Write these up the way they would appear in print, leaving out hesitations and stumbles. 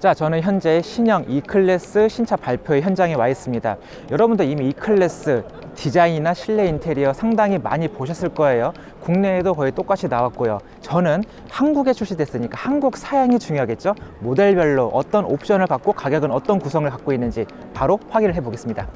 자, 저는 현재 신형 E클래스 신차 발표 현장에 와 있습니다. 여러분도 이미 E클래스 디자인이나 실내 인테리어 상당히 많이 보셨을 거예요. 국내에도 거의 똑같이 나왔고요. 저는 한국에 출시됐으니까 한국 사양이 중요하겠죠. 모델별로 어떤 옵션을 갖고 가격은 어떤 구성을 갖고 있는지 바로 확인을 해 보겠습니다.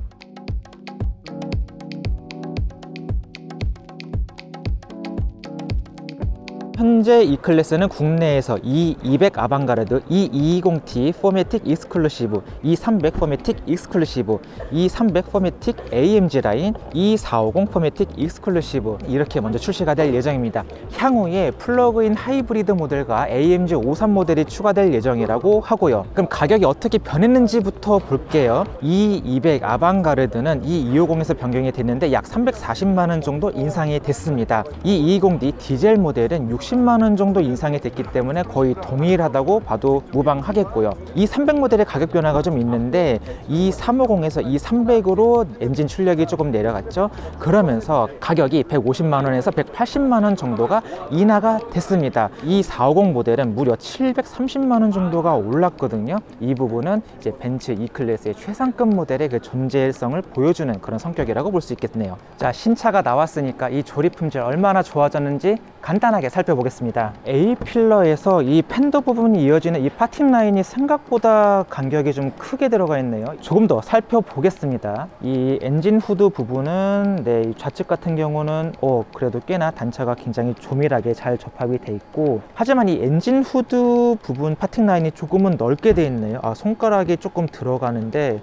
현재 E클래스는 국내에서 E200 아방가르드, E220T 포매틱 익스클루시브, E300 포매틱 익스클루시브, E300 포매틱 AMG 라인, E450 포매틱 익스클루시브 이렇게 먼저 출시가 될 예정입니다. 향후에 플러그인 하이브리드 모델과 AMG 53 모델이 추가될 예정이라고 하고요. 그럼 가격이 어떻게 변했는지부터 볼게요. E200 아방가르드는 E250에서 변경이 됐는데 약 340만원 정도 인상이 됐습니다. E220D 디젤 모델은 60만원 정도 인상이 됐기 때문에 거의 동일하다고 봐도 무방하겠고요. 이 300 모델의 가격 변화가 좀 있는데 이 350에서 이 300으로 엔진 출력이 조금 내려갔죠. 그러면서 가격이 150만원에서 180만원 정도가 인하가 됐습니다. 이 450 모델은 무려 730만원 정도가 올랐거든요. 이 부분은 이제 벤츠 E클래스의 최상급 모델의 그 존재성을 보여주는 그런 성격이라고 볼 수 있겠네요. 자, 신차가 나왔으니까 이 조립 품질 얼마나 좋아졌는지 간단하게 살펴보겠습니다. A필러에서 이 팬더 부분이 이어지는 이 파팅 라인이 생각보다 간격이 좀 크게 들어가 있네요. 조금 더 살펴보겠습니다. 이 엔진 후드 부분은 이 좌측 같은 경우는 그래도 꽤나 단차가 굉장히 조밀하게 잘 접합이 돼 있고, 하지만 이 엔진 후드 부분 파팅 라인이 조금은 넓게 돼 있네요. 손가락이 조금 들어가는데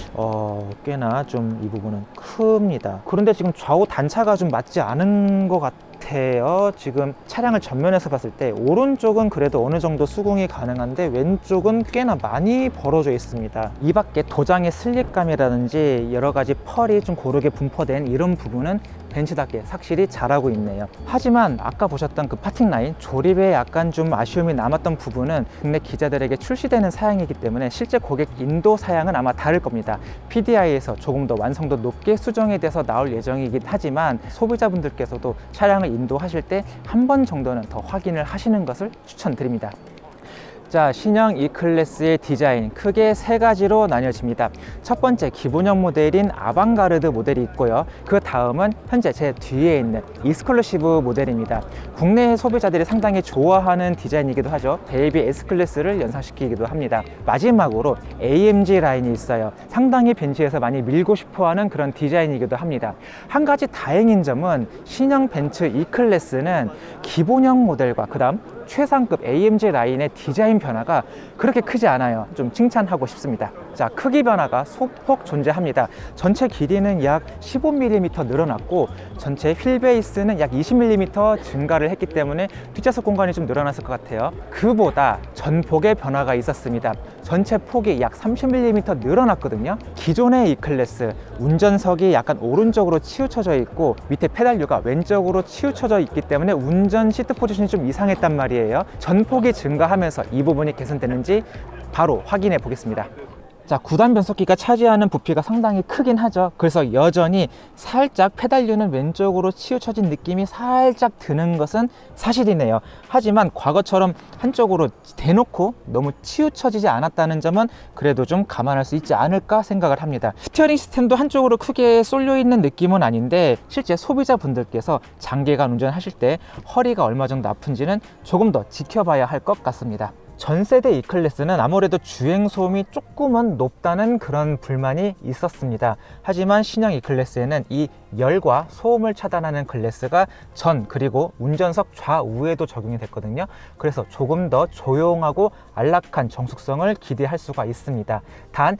꽤나 좀 이 부분은 큽니다. 그런데 지금 좌우 단차가 좀 맞지 않은 것 같아요. 지금 차량을 전면에서 봤을 때 오른쪽은 그래도 어느 정도 수긍이 가능한데 왼쪽은 꽤나 많이 벌어져 있습니다. 이 밖에 도장의 슬립감이라든지 여러 가지 펄이 좀 고르게 분포된 이런 부분은 벤츠답게 확실히 잘하고 있네요. 하지만 아까 보셨던 그 파팅 라인 조립에 약간 좀 아쉬움이 남았던 부분은 국내 기자들에게 출시되는 사양이기 때문에 실제 고객 인도 사양은 아마 다를 겁니다. PDI에서 조금 더 완성도 높게 수정이 돼서 나올 예정이긴 하지만 소비자분들께서도 차량을 인도하실 때 한 번 정도는 더 확인을 하시는 것을 추천드립니다. 자, 신형 E클래스의 디자인 크게 세 가지로 나뉘어집니다. 첫 번째, 기본형 모델인 아방가르드 모델이 있고요. 그 다음은 현재 제 뒤에 있는 익스클루시브 모델입니다. 국내 소비자들이 상당히 좋아하는 디자인이기도 하죠. 베이비 S클래스를 연상시키기도 합니다. 마지막으로 AMG 라인이 있어요. 상당히 벤츠에서 많이 밀고 싶어하는 그런 디자인이기도 합니다. 한 가지 다행인 점은 신형 벤츠 E클래스는 기본형 모델과 그 다음 최상급 AMG 라인의 디자인 변화가 그렇게 크지 않아요. 좀 칭찬하고 싶습니다. 자, 크기 변화가 소폭 존재합니다. 전체 길이는 약 15mm 늘어났고 전체 휠 베이스는 약 20mm 증가를 했기 때문에 뒷좌석 공간이 좀 늘어났을 것 같아요. 그보다 전폭의 변화가 있었습니다. 전체 폭이 약 30mm 늘어났거든요. 기존의 E클래스 운전석이 약간 오른쪽으로 치우쳐져 있고 밑에 페달류가 왼쪽으로 치우쳐져 있기 때문에 운전 시트 포지션이 좀 이상했단 말이에요. 전폭이 증가하면서 이 부분이 개선되는지 바로 확인해 보겠습니다. 자, 9단 변속기가 차지하는 부피가 상당히 크긴 하죠. 그래서 여전히 살짝 페달류는 왼쪽으로 치우쳐진 느낌이 살짝 드는 것은 사실이네요. 하지만 과거처럼 한쪽으로 대놓고 너무 치우쳐지지 않았다는 점은 그래도 좀 감안할 수 있지 않을까 생각을 합니다. 스티어링 시스템도 한쪽으로 크게 쏠려 있는 느낌은 아닌데 실제 소비자분들께서 장기간 운전하실 때 허리가 얼마 정도 아픈지는 조금 더 지켜봐야 할 것 같습니다. 전세대 E클래스는 아무래도 주행 소음이 조금은 높다는 그런 불만이 있었습니다. 하지만 신형 E클래스에는 이 열과 소음을 차단하는 글래스가 전 그리고 운전석 좌우에도 적용이 됐거든요. 그래서 조금 더 조용하고 안락한 정숙성을 기대할 수가 있습니다. 단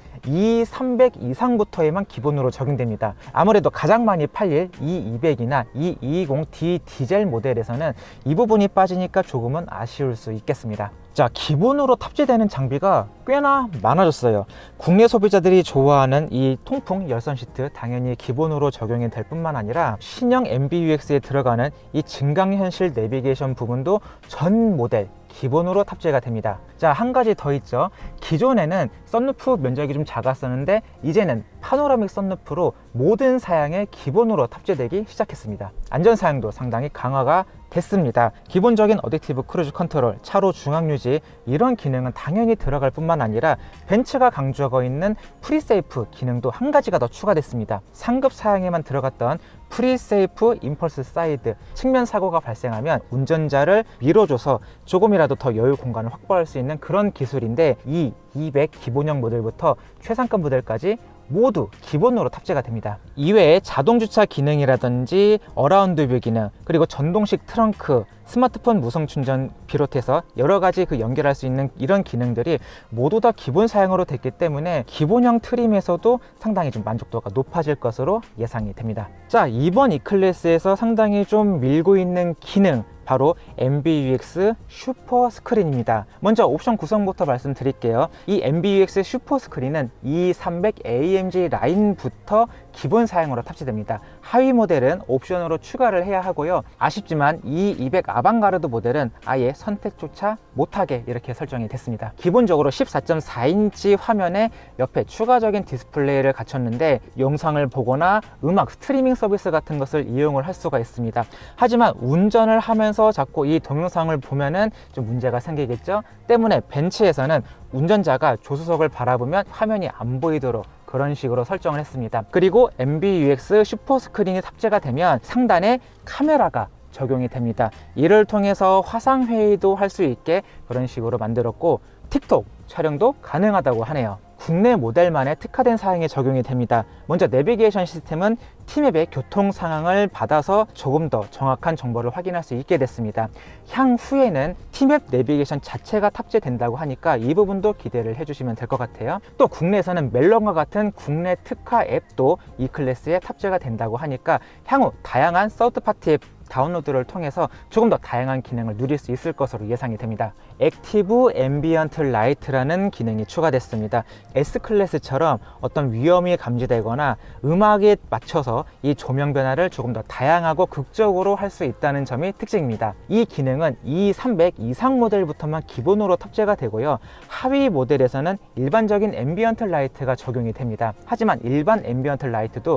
E300 이상부터에만 기본으로 적용됩니다. 아무래도 가장 많이 팔릴 E200이나 E220D 디젤 모델에서는 이 부분이 빠지니까 조금은 아쉬울 수 있겠습니다. 자, 기본으로 탑재되는 장비가 꽤나 많아졌어요. 국내 소비자들이 좋아하는 이 통풍 열선 시트 당연히 기본으로 적용이 될 뿐만 아니라 신형 MBUX에 들어가는 이 증강현실 내비게이션 부분도 전 모델 기본으로 탑재가 됩니다. 자, 한 가지 더 있죠. 기존에는 썬루프 면적이 좀 작았었는데 이제는 파노라믹 썬루프로 모든 사양에 기본으로 탑재되기 시작했습니다. 안전 사양도 상당히 강화가 됐습니다. 기본적인 어댑티브 크루즈 컨트롤, 차로 중앙 유지 이런 기능은 당연히 들어갈 뿐만 아니라 벤츠가 강조하고 있는 프리세이프 기능도 한 가지가 더 추가됐습니다. 상급 사양에만 들어갔던 프리세이프 임펄스 사이드, 측면 사고가 발생하면 운전자를 밀어줘서 조금이라도 더 여유 공간을 확보할 수 있는 그런 기술인데, 이 200 기본형 모델부터 최상급 모델까지 모두 기본으로 탑재가 됩니다. 이외에 자동주차 기능이라든지 어라운드 뷰 기능, 그리고 전동식 트렁크, 스마트폰 무선 충전 비롯해서 여러가지 연결할 수 있는 이런 기능들이 모두 다 기본 사양으로 됐기 때문에 기본형 트림에서도 상당히 좀 만족도가 높아질 것으로 예상이 됩니다. 자, 이번 E클래스에서 상당히 좀 밀고 있는 기능, 바로 MBUX 슈퍼 스크린입니다. 먼저 옵션 구성부터 말씀드릴게요. 이 MBUX 슈퍼 스크린은 E300 AMG 라인부터 기본 사양으로 탑재됩니다. 하위 모델은 옵션으로 추가를 해야 하고요. 아쉽지만 E200 아방가르드 모델은 아예 선택조차 못하게 이렇게 설정이 됐습니다. 기본적으로 14.4인치 화면에 옆에 추가적인 디스플레이를 갖췄는데 영상을 보거나 음악 스트리밍 서비스 같은 것을 이용을 할 수가 있습니다. 하지만 운전을 하면서 자꾸 이 동영상을 보면은 좀 문제가 생기겠죠. 때문에 벤츠에서는 운전자가 조수석을 바라보면 화면이 안 보이도록 그런 식으로 설정을 했습니다. 그리고 MBUX 슈퍼 스크린이 탑재가 되면 상단에 카메라가 적용이 됩니다. 이를 통해서 화상회의도 할 수 있게 그런 식으로 만들었고, 틱톡 촬영도 가능하다고 하네요. 국내 모델만의 특화된 사양에 적용이 됩니다. 먼저 내비게이션 시스템은 T맵의 교통 상황을 받아서 조금 더 정확한 정보를 확인할 수 있게 됐습니다. 향후에는 T맵 내비게이션 자체가 탑재된다고 하니까 이 부분도 기대를 해주시면 될 것 같아요. 또 국내에서는 멜론과 같은 국내 특화 앱도 이 클래스에 탑재가 된다고 하니까 향후 다양한 서드파티 앱 다운로드를 통해서 조금 더 다양한 기능을 누릴 수 있을 것으로 예상이 됩니다. 액티브 앰비언트 라이트라는 기능이 추가됐습니다. S클래스처럼 어떤 위험이 감지되거나 음악에 맞춰서 이 조명 변화를 조금 더 다양하고 극적으로 할 수 있다는 점이 특징입니다. 이 기능은 E300 이상 모델부터만 기본으로 탑재가 되고요. 하위 모델에서는 일반적인 앰비언트 라이트가 적용이 됩니다. 하지만 일반 앰비언트 라이트도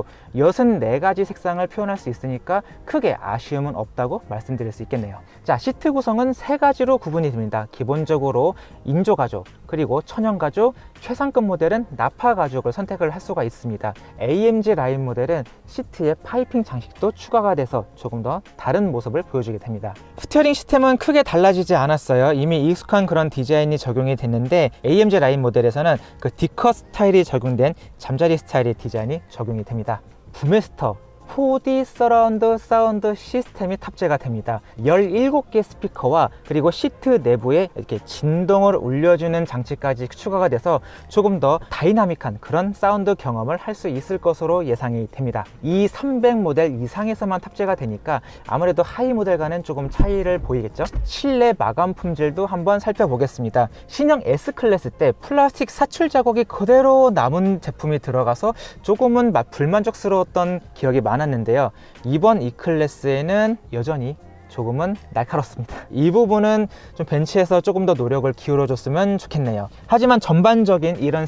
64가지 색상을 표현할 수 있으니까 크게 아쉬움은 없다고 말씀드릴 수 있겠네요. 자, 시트 구성은 3가지로 구분이 됩니다. 기본적으로 인조가죽, 그리고 천연가죽, 최상급 모델은 나파가죽을 선택을 할 수가 있습니다. AMG 라인 모델은 시트에 파이핑 장식도 추가가 돼서 조금 더 다른 모습을 보여주게 됩니다. 스티어링 시스템은 크게 달라지지 않았어요. 이미 익숙한 그런 디자인이 적용이 됐는데, AMG 라인 모델에서는 그 D컷 스타일이 적용된 잠자리 스타일의 디자인이 적용이 됩니다. 부메스터 4D 서라운드 사운드 시스템이 탑재가 됩니다. 17개 스피커와 그리고 시트 내부에 이렇게 진동을 울려주는 장치까지 추가가 돼서 조금 더 다이나믹한 그런 사운드 경험을 할 수 있을 것으로 예상이 됩니다. 이 300 모델 이상에서만 탑재가 되니까 아무래도 하위 모델과는 조금 차이를 보이겠죠. 실내 마감 품질도 한번 살펴보겠습니다. 신형 S클래스 때 플라스틱 사출 자국이 그대로 남은 제품이 들어가서 조금은 불만족스러웠던 기억이 많았는데요. 이번 E클래스에는 여전히 조금은 날카롭습니다. 이 부분은 좀 벤츠에서 조금 더 노력을 기울여줬으면 좋겠네요. 하지만 전반적인 이런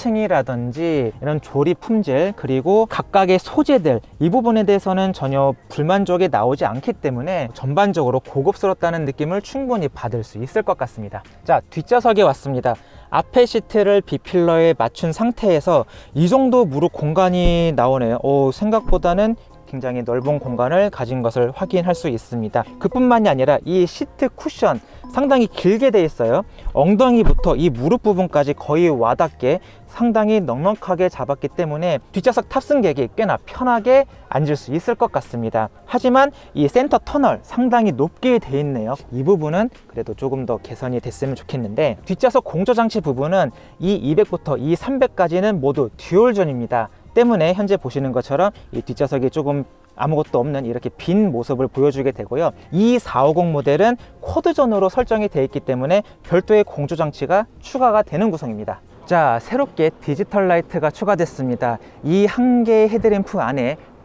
스티칭이라든지 이런 조립 품질, 그리고 각각의 소재들, 이 부분에 대해서는 전혀 불만족이 나오지 않기 때문에 전반적으로 고급스럽다는 느낌을 충분히 받을 수 있을 것 같습니다. 자, 뒷좌석에 왔습니다. 앞에 시트를 B필러에 맞춘 상태에서 이 정도 무릎 공간이 나오네요. 생각보다는 굉장히 넓은 공간을 가진 것을 확인할 수 있습니다. 그뿐만이 아니라 이 시트 쿠션 상당히 길게 돼 있어요. 엉덩이부터 이 무릎 부분까지 거의 와닿게 상당히 넉넉하게 잡았기 때문에 뒷좌석 탑승객이 꽤나 편하게 앉을 수 있을 것 같습니다. 하지만 이 센터 터널 상당히 높게 돼 있네요. 이 부분은 그래도 조금 더 개선이 됐으면 좋겠는데, 뒷좌석 공조장치 부분은 이 200부터 이 300까지는 모두 듀얼존입니다. 때문에 현재 보시는 것처럼 이 뒷좌석이 조금 아무것도 없는 이렇게 빈 모습을 보여주게 되고요. 이 450 모델은 쿼드존으로 설정이 되어 있기 때문에 별도의 공조장치가 추가가 되는 구성입니다. 자, 새롭게 디지털 라이트가 추가됐습니다. 이 한 개의 헤드램프 안에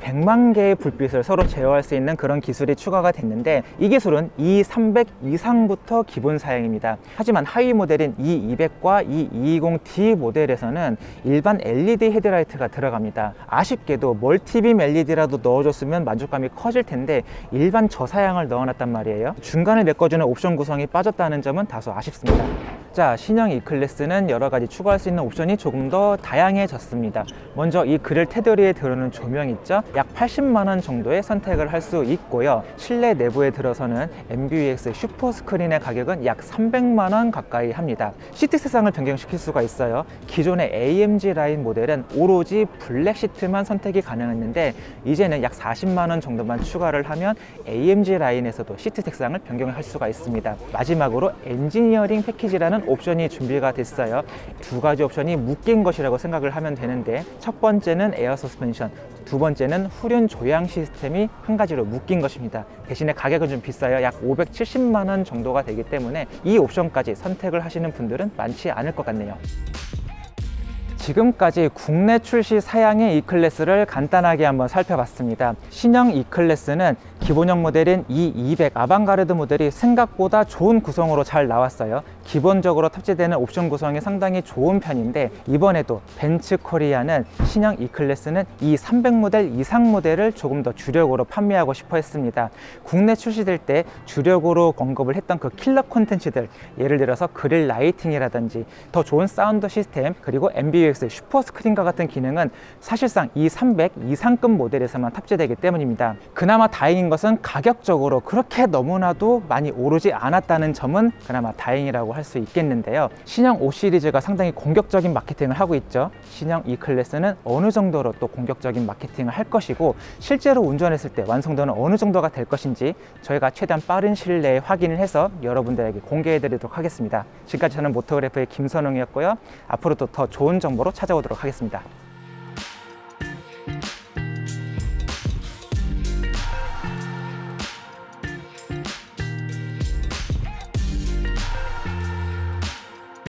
100만 개의 불빛을 서로 제어할 수 있는 그런 기술이 추가가 됐는데, 이 기술은 E300 이상부터 기본 사양입니다. 하지만 하위 모델인 E200과 E220D 모델에서는 일반 LED 헤드라이트가 들어갑니다. 아쉽게도 멀티빔 LED라도 넣어줬으면 만족감이 커질 텐데 일반 저사양을 넣어놨단 말이에요. 중간을 메꿔주는 옵션 구성이 빠졌다는 점은 다소 아쉽습니다. 자, 신형 E클래스는 여러가지 추가할 수 있는 옵션이 조금 더 다양해졌습니다. 먼저 이 그릴 테두리에 들어오는 조명 있죠? 약 80만원 정도의 선택을 할 수 있고요. 실내 내부에 들어서는 MBUX 슈퍼 스크린의 가격은 약 300만원 가까이 합니다. 시트 색상을 변경시킬 수가 있어요. 기존의 AMG 라인 모델은 오로지 블랙 시트만 선택이 가능했는데 이제는 약 40만원 정도만 추가를 하면 AMG 라인에서도 시트 색상을 변경할 수가 있습니다. 마지막으로 엔지니어링 패키지라는 옵션이 준비가 됐어요. 두 가지 옵션이 묶인 것이라고 생각을 하면 되는데, 첫 번째는 에어 서스펜션, 두 번째는 후륜 조향 시스템이 한 가지로 묶인 것입니다. 대신에 가격은 좀 비싸요. 약 570만원 정도가 되기 때문에 이 옵션까지 선택을 하시는 분들은 많지 않을 것 같네요. 지금까지 국내 출시 사양의 E클래스를 간단하게 한번 살펴봤습니다. 신형 E클래스는 기본형 모델인 E200 아방가르드 모델이 생각보다 좋은 구성으로 잘 나왔어요. 기본적으로 탑재되는 옵션 구성이 상당히 좋은 편인데, 이번에도 벤츠 코리아는 신형 E클래스는 E300 모델 이상 모델을 조금 더 주력으로 판매하고 싶어 했습니다. 국내 출시될 때 주력으로 언급을 했던 그 킬러 콘텐츠들, 예를 들어서 그릴 라이팅이라든지 더 좋은 사운드 시스템, 그리고 MBUX 슈퍼 스크린과 같은 기능은 사실상 E300 이상급 모델에서만 탑재되기 때문입니다. 그나마 다행인 것은 가격적으로 그렇게 너무나도 많이 오르지 않았다는 점은 그나마 다행이라고 할 수 있겠는데요. 신형 5 시리즈가 상당히 공격적인 마케팅을 하고 있죠. 신형 E클래스는 어느 정도로 또 공격적인 마케팅을 할 것이고, 실제로 운전했을 때 완성도는 어느 정도가 될 것인지 저희가 최대한 빠른 시일 내에 확인을 해서 여러분들에게 공개해 드리도록 하겠습니다. 지금까지 저는 모토그래프의 김선웅이었고요. 앞으로도 더 좋은 정보로 찾아오도록 하겠습니다.